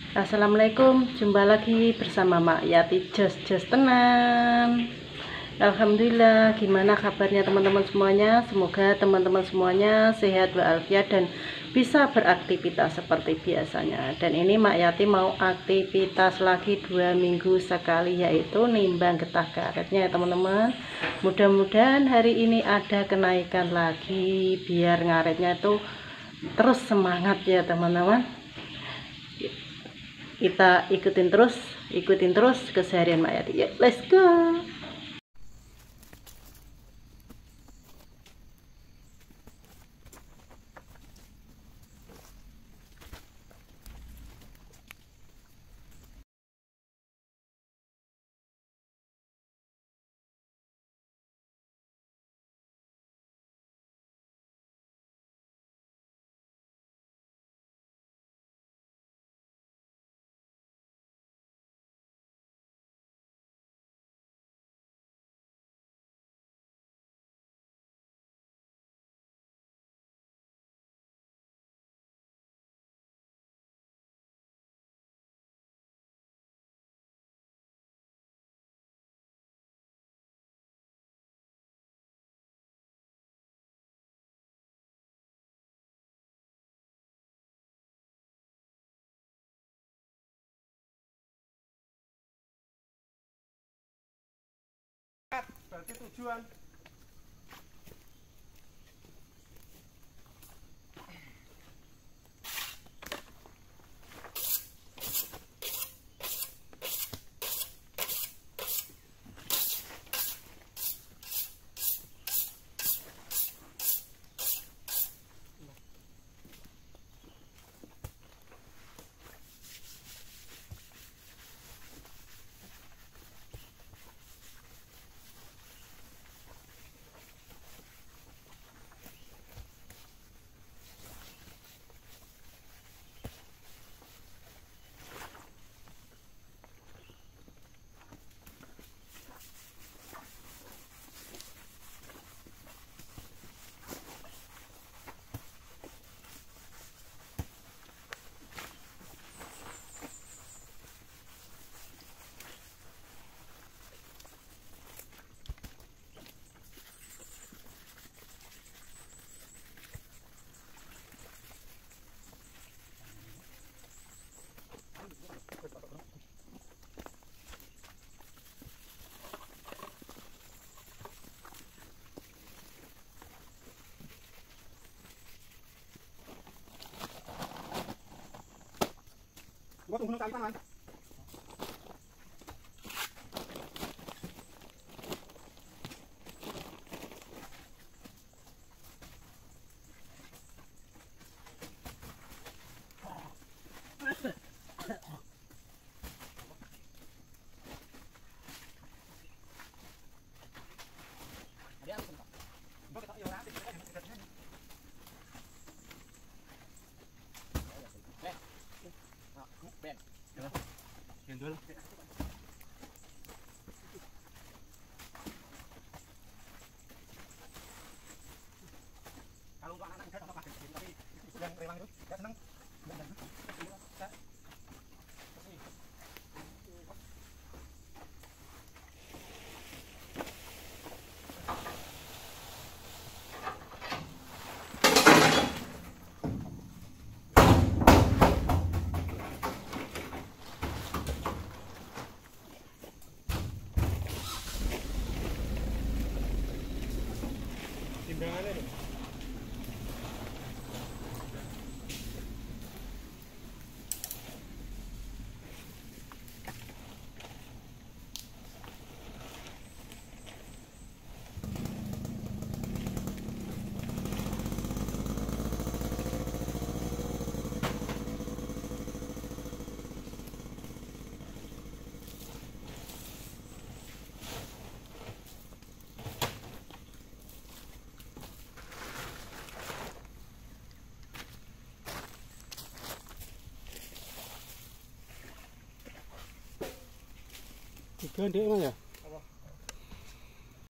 Assalamualaikum, jumpa lagi bersama Mak Yati Jos Tenan. Alhamdulillah, gimana kabarnya teman-teman semuanya? Semoga teman-teman semuanya sehat walafiat dan bisa beraktivitas seperti biasanya. Dan ini Mak Yati mau aktivitas lagi 2 minggu sekali, yaitu nimbang getah karetnya ya teman-teman. Mudah-mudahan hari ini ada kenaikan lagi biar ngaretnya itu terus semangat ya teman-teman. Kita ikutin terus keseharian Mak Yati. Yuk, let's go. Berarti tujuan. Gua tunggu kali tangan. Gendol. Kalau untuk anak-anak enggak apa-apa, tapi yang rewang itu enggak senang. Timbangannya nih. Tiga ndek Mas ya.